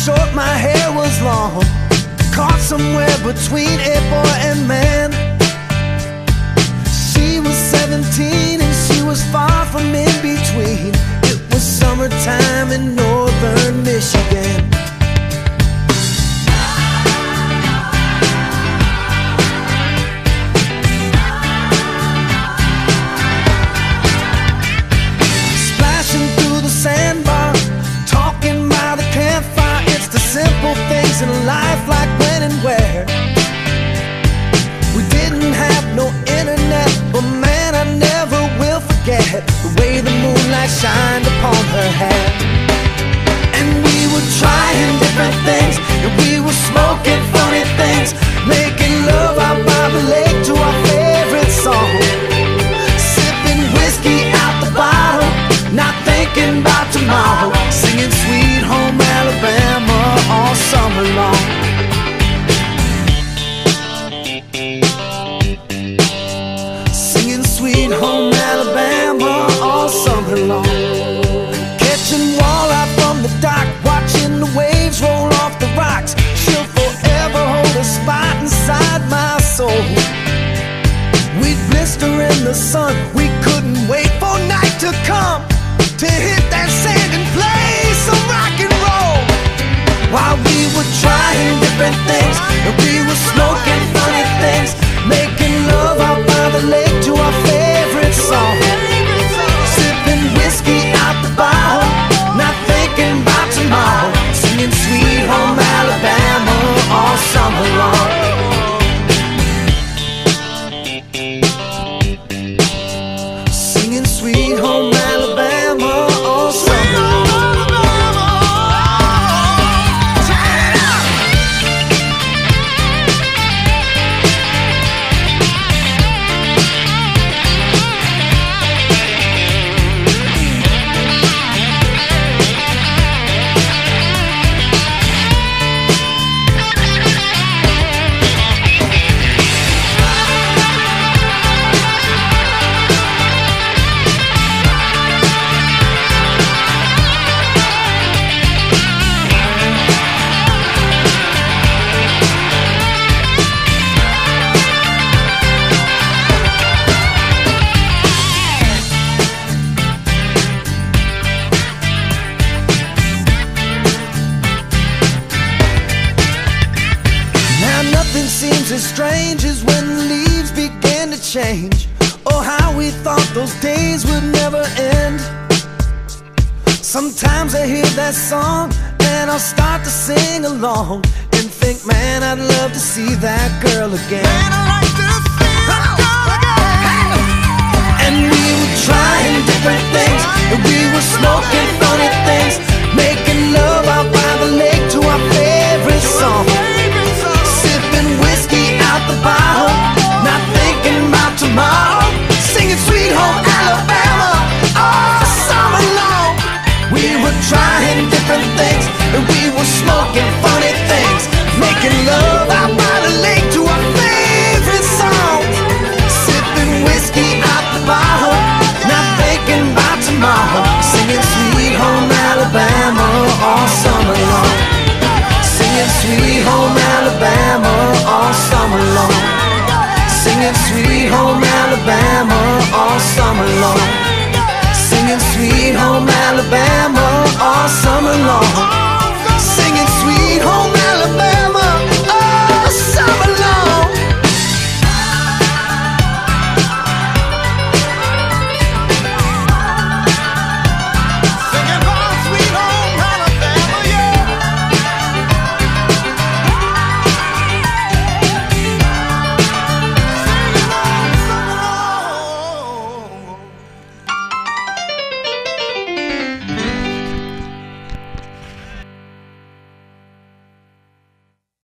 short, my hair was long, caught somewhere between a boy and man. She was 17 and she was far from in between. It was summertime in northern Michigan. Splashing through the sandbar, talking by the campfire. It's the simple things in life, like when and where. We didn't have no internet, but man, I never will forget the way the moonlight shined upon her hair. And we were trying different things, and we were smoking funny things, making love out by the lake to our favorite song, sipping whiskey out the bottle, not thinking about tomorrow, singing Sweet Home Alabama all summer long. Singing Sweet Home Alabama all summer long. Catching walleye from the dock, watching the waves roll off the rocks. She'll forever hold a spot inside my soul. We'd blister in the sun, we couldn't wait for night to come to hit that sand and play some rock and roll. While we were trying different things, and we were smoking funny things, making love out by the lake to our favorite song, sipping whiskey out the bottle, not thinking about tomorrow, singing Sweet Home Alabama all summer long. Singing Sweet Home Alabama all summer long. Nothing seems as strange as when the leaves began to change. Oh, how we thought those days would never end. Sometimes I hear that song and I'll start to sing along and think, man, I'd love to see that girl again. Man, I'd like to see that girl again. And we were trying different things, and we were smoking funny things, making love out by the lake to our favorite song, whiskey out the bottle, not thinking about tomorrow, singing Sweet Home Alabama all summer long. We were trying different things, and we were smoking funny things, making love out by the lake to our favorite song, sipping whiskey out the bottle, not thinking about tomorrow, singing Sweet Home Alabama all summer long. Singing Sweet Home Alabama all summer long. Singing Sweet Home Alabama all summer long. Singing Sweet Home Alabama all summer long.